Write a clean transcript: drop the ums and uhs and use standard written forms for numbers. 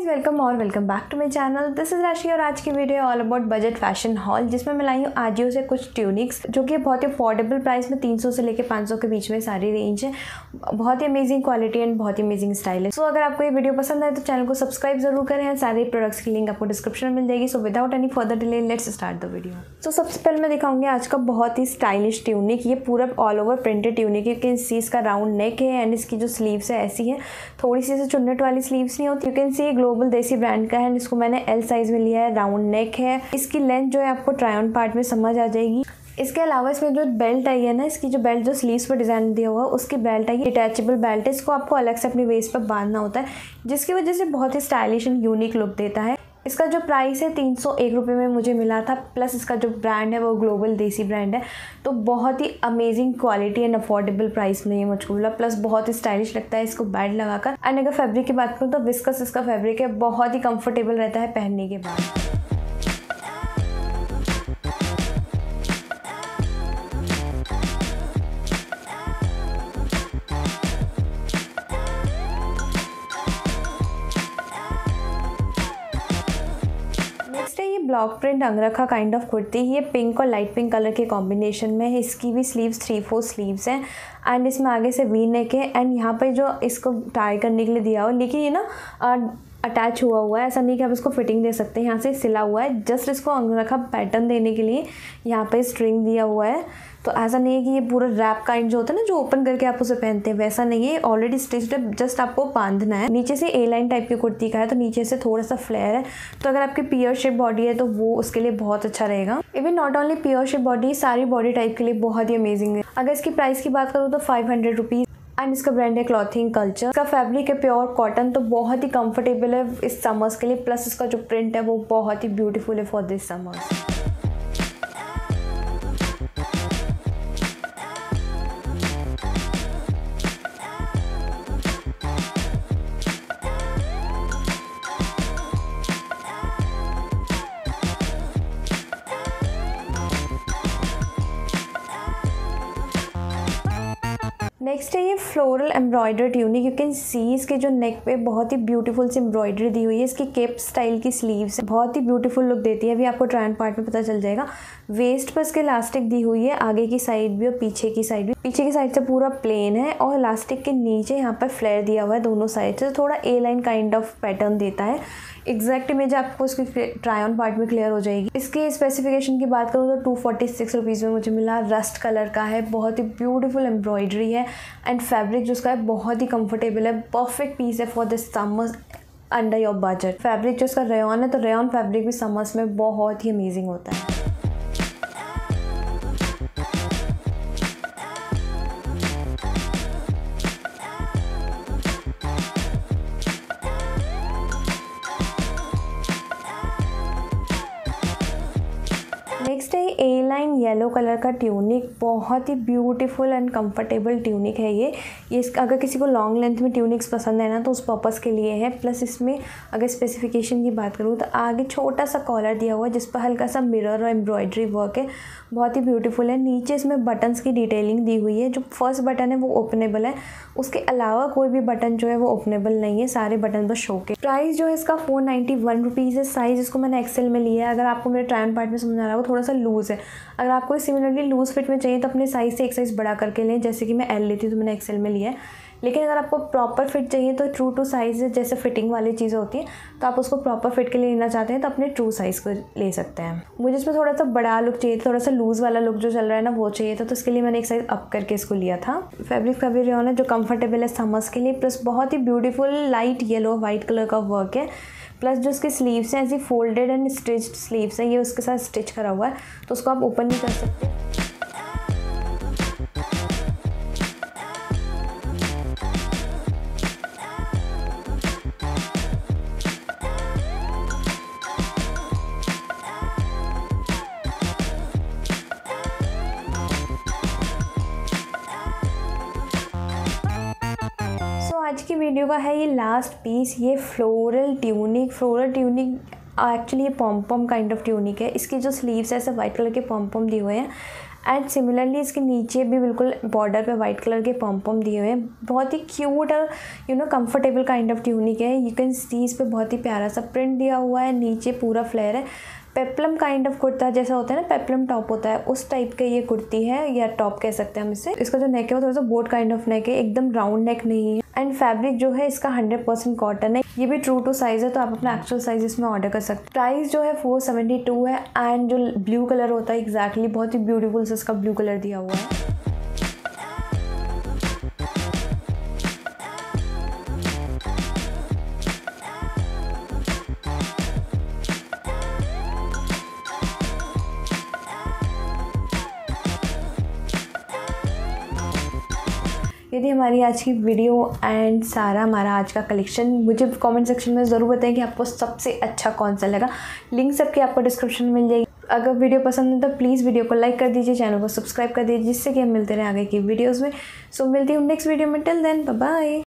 Welcome और welcome back to my channel. This is Rashi और आज की video all about budget fashion haul, जिसमें मैं लाई हूँ आजियो से कुछ ट्यूनिक्स जो कि बहुत ही अफोर्डेबल प्राइस में 300 से लेकर 500 के बीच में सारी रेंज है। बहुत ही अमेजिंग क्वालिटी एंड बहुत ही अमेजिंग स्टाइल है। सो अगर आपको ये वीडियो पसंद आए तो चैनल को सब्सक्राइब जरूर करें एंड सारे प्रोडक्ट्स की लिंक आपको डिस्क्रिप्शन में मिल जाएगी। So without any further delay let's start the video. तो सबसे पहले मैं दिखाऊंगी आज का बहुत ही स्टाइलिश ट्यूनिक। ये पूरा ऑल ओवर प्रिंटेड ट्यूनिक है। यू कैन सी इसका राउंड नेक है एंड इसकी जो स्लीव्स है ऐसी है, थोड़ी सी चुन्नट वाली स्लीव्स नहीं होती। You can see global desi brand का है। इसको मैंने एल साइज में लिया है। राउंड नेक है। इसकी लेंथ जो है आपको ट्राई ऑन पार्ट में समझ आ जाएगी। इसके अलावा इसमें जो बेल्ट आई है ना, इसकी जो बेल्ट जो स्लीव्स पर डिजाइन दिया हुआ है उसकी बेल्ट आई है, अटैचेबल बेल्ट है। इसको आपको अलग से अपनी वेस्ट पर बांधना होता है, जिसकी वजह से बहुत ही स्टाइलिश एंड यूनिक लुक देता है। इसका जो प्राइस है 301 रुपये में मुझे मिला था, प्लस इसका जो ब्रांड है वो ग्लोबल देसी ब्रांड है। तो बहुत ही amazing quality and affordable price में ये मुझको मिला, प्लस बहुत ही स्टाइलिश लगता है इसको बैड लगाकर। एंड अगर फैब्रिक की बात करूँ तो विस्कस इसका फैब्रिक है, बहुत ही कंफर्टेबल रहता है पहनने के बाद। Block print angrakha kind of kurti. ये पिंक और लाइट पिंक कलर के कॉम्बिनेशन में है। इसकी भी स्लीव्स 3/4 स्लीव्स हैं एंड इसमें आगे से वी नेक है एंड यहाँ पे जो इसको टाई करने के लिए दिया हो, लेकिन ये ना अटैच हुआ है, ऐसा नहीं कि आप इसको फिटिंग दे सकते हैं। यहाँ से सिला हुआ है, जस्ट इसको अंगरखा पैटर्न देने के लिए यहाँ पे स्ट्रिंग दिया हुआ है। तो ऐसा नहीं है कि ये पूरा रैप काइंड जो होता है ना, जो ओपन करके आप उसे पहनते हैं, वैसा नहीं है। ऑलरेडी स्टिच्ड है, जस्ट आपको बांधना है। नीचे से ए लाइन टाइप की कुर्ती का है, तो नीचे से थोड़ा सा फ्लेयर है। तो अगर आपकी पियर शेप बॉडी है तो वो उसके लिए बहुत अच्छा रहेगा। Even not only pear shape body, सारी बॉडी टाइप के लिए बहुत ही अमेजिंग है। अगर इसकी प्राइस की बात करूँ तो 500 रुपीज़ एंड इसका ब्रांड है क्लॉथिंग कल्चर। इसका फैब्रिक है प्योर कॉटन, तो बहुत ही कंफर्टेबल है इस समर्स के लिए। प्लस इसका जो प्रिंट है वो बहुत ही ब्यूटीफुल है फॉर दिस समर्स। नेक्स्ट है ये floral embroider tunic. You can see इसके जो नेक पे बहुत ही ब्यूटीफुल सी एम्ब्रॉयडरी दी हुई है। इसकी केप स्टाइल की स्लीव्स है, बहुत ही ब्यूटीफुल लुक देती है। अभी आपको ट्राई ऑन पार्ट में पता चल जाएगा। वेस्ट पर इसके इलास्टिक दी हुई है, आगे की साइड भी और पीछे की साइड भी। पीछे की साइड से पूरा प्लेन है और इलास्टिक के नीचे यहाँ पर फ्लेयर दिया हुआ है दोनों साइड से, थोड़ा A line kind of pattern देता है। एग्जैक्ट इमेज आपको इसकी ट्राई ऑन पार्ट में क्लियर हो जाएगी। इसके स्पेसिफिकेशन की बात करूँ तो 246 रुपीज़ में मुझे मिला। रस्ट कलर का है, बहुत ही ब्यूटीफुल एम्ब्रॉयडरी है एंड फैब्रिक जो उसका है बहुत ही कंफर्टेबल है। परफेक्ट पीस है for this summers under your budget. Fabric जो इसका रेयॉन है, तो रेयॉन फैब्रिक भी समर्स में बहुत ही अमेजिंग होता है। नेक्स्ट है ए लाइन येलो कलर का ट्यूनिक। बहुत ही ब्यूटीफुल एंड कंफर्टेबल ट्यूनिक है ये। अगर किसी को लॉन्ग लेंथ में ट्यूनिक्स पसंद है ना, तो उस पर्पज़ के लिए है। प्लस इसमें अगर स्पेसिफिकेशन की बात करूँ तो आगे छोटा सा कॉलर दिया हुआ है, जिस पर हल्का सा मिरर और एम्ब्रॉयडरी वर्क है, बहुत ही ब्यूटीफुल है। नीचे इसमें बटन्स की डिटेलिंग दी हुई है। जो फर्स्ट बटन है वो ओपनेबल है, उसके अलावा कोई भी बटन जो है वो ओपनेबल नहीं है, सारे बटन बस शो के। प्राइस जो है इसका 491 रुपीज़ है। साइज़ इसको मैंने एक्सेल में लिया है। अगर आपको मेरे ट्राई ऑन पार्ट में समझ आ रहा है, वो थोड़ा सा लूज़ है। अगर आपको सिमिलरली लूज़ फिट में चाहिए तो अपने साइज़ से एक साइज़ बड़ा करके लें। जैसे कि मैं एल लेती हूँ तो मैंने एक्सेल में लिया है। लेकिन अगर आपको प्रॉपर फिट चाहिए तो ट्रू टू साइज़ जैसे फिटिंग वाली चीज़ें होती हैं, तो आप उसको प्रॉपर फिट के लिए लेना चाहते हैं तो अपने ट्रू साइज़ को ले सकते हैं। मुझे इसमें थोड़ा सा बड़ा लुक चाहिए, थोड़ा सा लूज़ वाला लुक जो चल रहा है ना वो चाहिए था, तो इसके लिए मैंने एक साइज़ अप करके इसको लिया था। फैब्रिक का भी रेयॉन है जो कंफर्टेबल है समर्स के लिए। प्लस बहुत ही beautiful light yellow white colour का वर्क है। प्लस जो इसके स्लीव्स हैं ऐसी फोल्डेड एंड स्टिच्ड स्लीव्स हैं, ये उसके साथ स्टिच करा हुआ है, तो उसको आप ओपन नहीं कर सकते। आज की वीडियो का है ये लास्ट पीस, ये फ्लोरल ट्यूनिक। एक्चुअली ये पॉम काइंड ऑफ ट्यूनिक है। इसकी जो स्लीव्स है ऐसे वाइट कलर के पॉम दिए हुए हैं एंड सिमिलरली इसके नीचे भी बिल्कुल बॉर्डर पे वाइट कलर के पॉम पॉम दिए हुए हैं। बहुत ही क्यूट और कंफर्टेबल काइंड ऑफ ट्यूनिक है। यू कैन सी इस पे बहुत ही प्यारा सा प्रिंट दिया हुआ है, नीचे पूरा फ्लेयर है। पेप्लम काइंड ऑफ कुर्ता जैसा होता है ना, पेप्लम टॉप होता है, उस टाइप का ये कुर्ती है या टॉप कह सकते हैं हम इसे। इसका जो नेक है वो थोड़ा सा बोट काइंड ऑफ नेक है, एकदम राउंड नेक नहीं है। एंड फैब्रिक जो है इसका 100% कॉटन है। ये भी ट्रू टू साइज है, तो आप अपना एक्चुअल साइज इसमें ऑर्डर कर सकते हैं। प्राइस जो है 472 है। एंड जो ब्लू कलर होता है एग्जैक्टली बहुत ही ब्यूटीफुल से इसका ब्लू कलर दिया हुआ है। ये थी हमारी आज की वीडियो एंड सारा हमारा आज का कलेक्शन। मुझे कमेंट सेक्शन में ज़रूर बताएं कि आपको सबसे अच्छा कौन सा लगा। लिंक सबके आपको डिस्क्रिप्शन में मिल जाएगी। अगर वीडियो पसंद है तो प्लीज़ वीडियो को लाइक कर दीजिए, चैनल को सब्सक्राइब कर दीजिए, जिससे कि हम मिलते रहें आगे की वीडियोज़ में। सो मिलती हूँ नेक्स्ट वीडियो में। Till then bye bye.